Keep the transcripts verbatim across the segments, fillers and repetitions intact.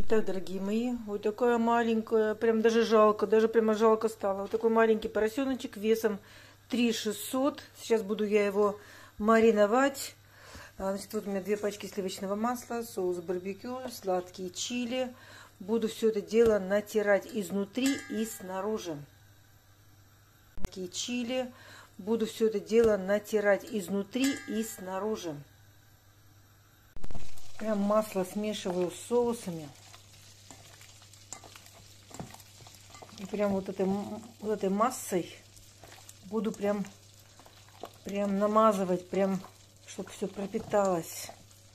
Итак, дорогие мои, вот такая маленькая, прям даже жалко, даже прямо жалко стало. Вот такой маленький поросеночек весом три шестьсот. Сейчас буду я его мариновать. Значит, вот у меня две пачки сливочного масла, соус барбекю, сладкие чили. Буду все это дело натирать изнутри и снаружи. Сладкие чили. Буду все это дело натирать изнутри и снаружи. Прям масло смешиваю с соусами. И прям вот этой, вот этой массой буду прям, прям намазывать, прям, чтобы все пропиталось.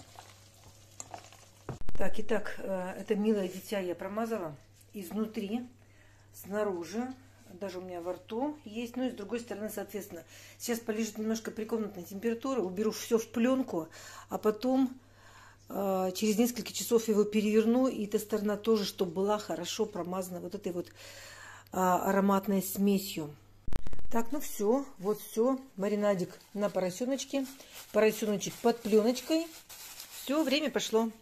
Так, итак, это милое дитя я промазала изнутри, снаружи. Даже у меня во рту есть, ну и с другой стороны, соответственно. Сейчас полежит немножко при комнатной температуре, уберу все в пленку, а потом э, через несколько часов его переверну, и эта сторона тоже, чтобы была хорошо промазана вот этой вот э, ароматной смесью. Так, ну все, вот все, маринадик на поросеночке, поросеночек под пленочкой. Все, время пошло.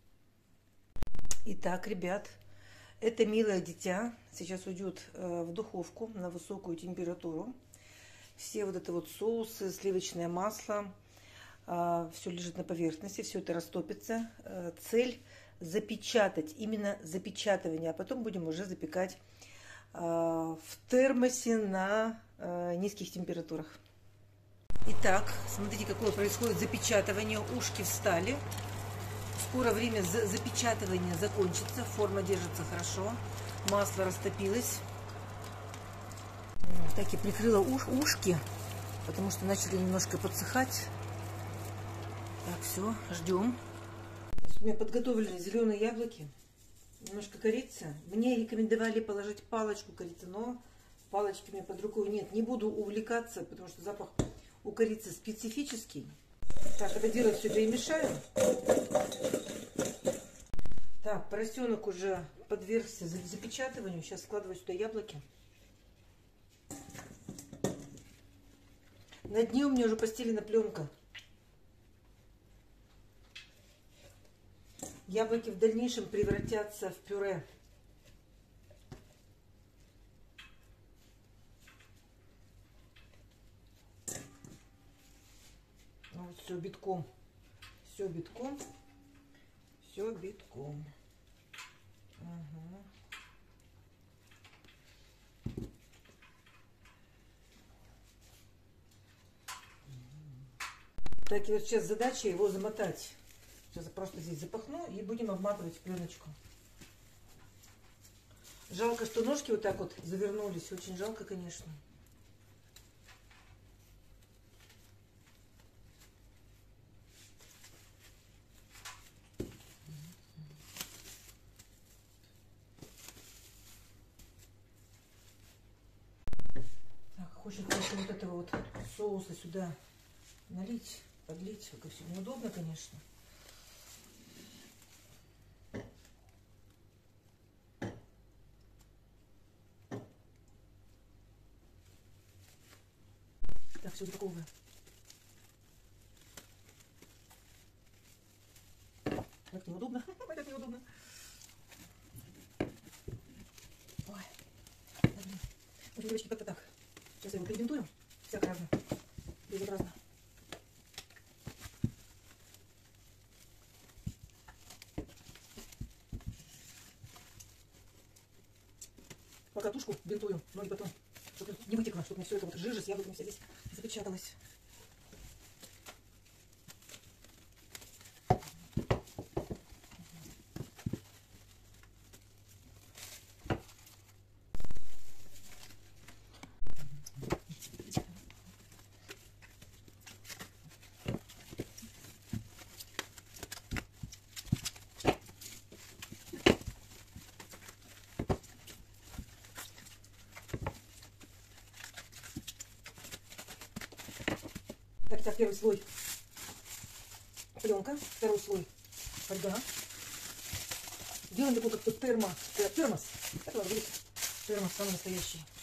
Итак, ребят, это милое дитя сейчас уйдет в духовку на высокую температуру. Все вот это вот соусы, сливочное масло, все лежит на поверхности, все это растопится. Цель запечатать, именно запечатывание, а потом будем уже запекать в термосе на низких температурах. Итак, смотрите, какое происходит запечатывание. Ушки встали. Скоро время запечатывания закончится. Форма держится хорошо. Масло растопилось. Так, я прикрыла уш, ушки, потому что начали немножко подсыхать. Так, все, ждем. У меня подготовлены зеленые яблоки. Немножко корицы. Мне рекомендовали положить палочку корицы, но палочки у меня под рукой нет. Не буду увлекаться, потому что запах у корицы специфический. Так, это дело все перемешаю. Так, поросенок уже подвергся запечатыванию. Сейчас складываю сюда яблоки. На дне у меня уже постелена пленка. Яблоки в дальнейшем превратятся в пюре. Вот все битком. Все битком. Все битком. Ага. Так, и вот сейчас задача его замотать. Сейчас я просто здесь запахну и будем обматывать в пленочку. Жалко, что ножки вот так вот завернулись. Очень жалко, конечно. Так, хочется вот этого вот соуса сюда налить, подлить. Как все неудобно, конечно. Так, все упаковываю. Как неудобно. Как неудобно. Ой. Ну, девочки, как-то так. Сейчас его перебинтуем. Всяко разно. Безобразно. Пока тушку бинтую, ноги потом, чтобы не вытекло, чтобы мне все это вот жижа с яблоками вся здесь запечаталась. Так, так, первый слой пленка, второй слой фольга. Делаем такой как-то термо, термос. Это вот, видите, термос самый настоящий.